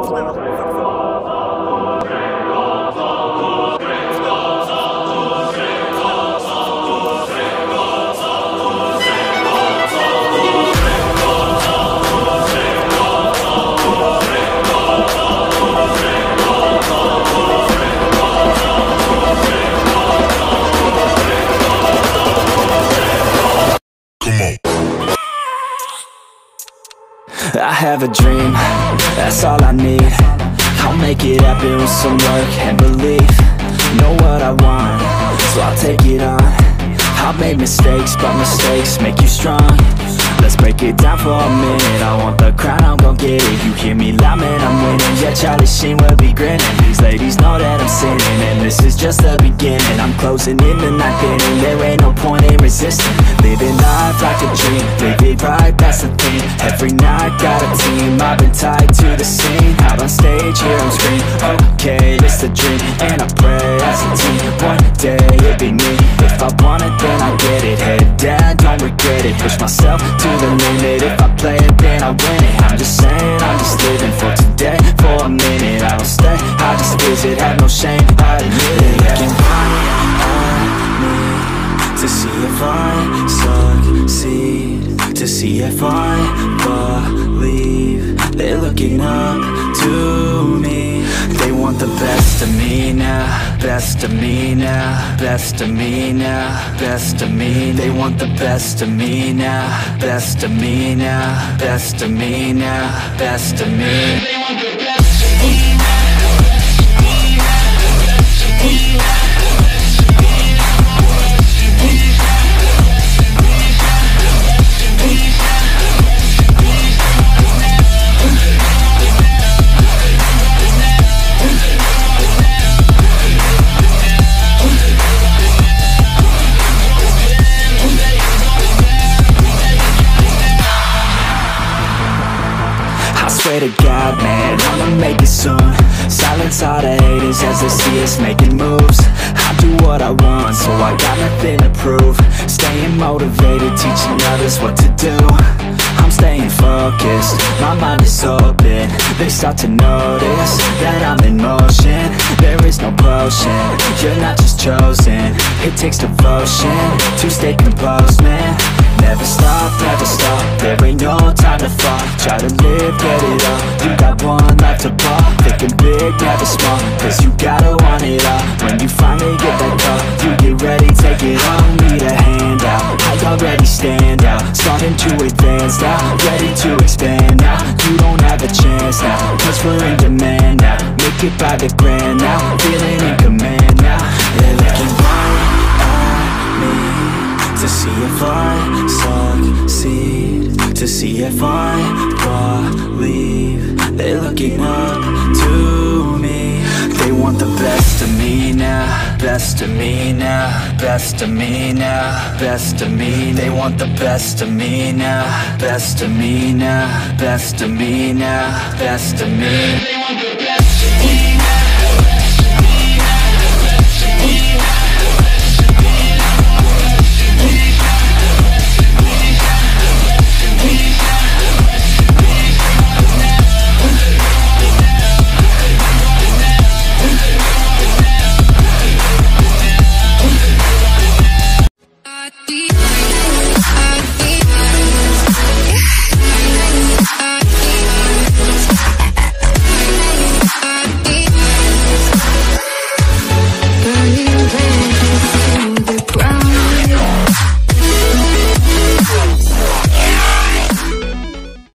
I have a dream, that's all I need. I'll make it happen with some work and belief. Know what I want, so I'll take it on. I've made mistakes, but mistakes make you strong. Let's break it down for a minute. I want the crown, I'm gon' get it. You hear me loud, man, I'm winning. Yeah, Charlie Sheen will be grinning. These ladies know that I'm sinning, and this is just the beginning. I'm closing in the ninth inning. There ain't no point in resisting. Living life like a dream, live it right, that's the thing. Every night got a team, I've been tied to the scene. Out on stage, here I'm scream. Okay, it's the dream, and I pray as a team. One day it'll be me. If I want it, then I get it. Head down, don't regret it. Push myself to the limit. If I play it, then I win it. I'm just saying, I'm just living for today. For a minute, I don't stay, I just visit. Have no shame, I admit it. Looking right at me to see if I succeed, to see if I believe. They're looking up to me. They want the best of me now, best of me now, best of me now, best of me. They want the best of me now, best of me now, best of me now, best of me. They want the best of me now. Swear to God, man, I'ma make it soon. Silence all the haters as they see us making moves. I do what I want, so I got nothing to prove. Staying motivated, teaching others what to do. I'm staying focused, my mind is open. They start to notice that I'm in motion. There is no potion, you're not just chosen. It takes devotion to stay composed, man. Never stop, there ain't no time to fall. Try to live, get it all, you got one life to ball. Thinking big, never small, cause you gotta want it all. When you finally get that call, you get ready, take it on. Need a hand out, I already stand out. Starting to advance now, ready to expand now. You don't have a chance now, cause we're in demand now. Make it by the grand now, feeling in command now. They're looking right at me to see if I succeed, to see if I believe. They're looking up to me. They want the best of me now, best of me now, best of me now, best of me. They want the best of me now, best of me now, best of me now, best of me. They want the best.